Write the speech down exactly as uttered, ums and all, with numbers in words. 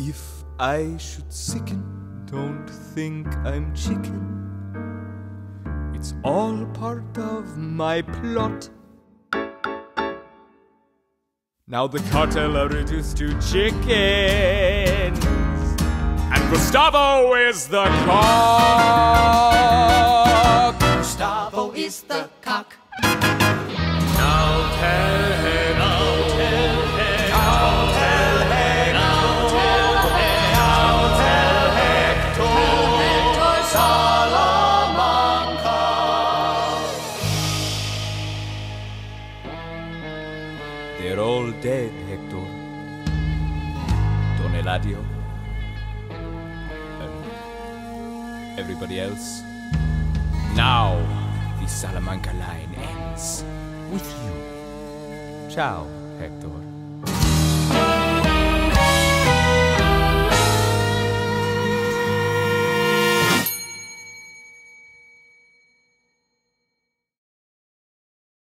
If I should sicken, don't think I'm chicken. It's all part of my plot. Now the cartel are reduced to chickens, and Gustavo is the cock. Gustavo is the cock. Now tell him, now tell him, now tell him, now tell him, now tell Hector, Hector Salamanca. They're all dead, Hector. Don Eladio and everybody else. Now the Salamanca line ends with you. Ciao, Hector.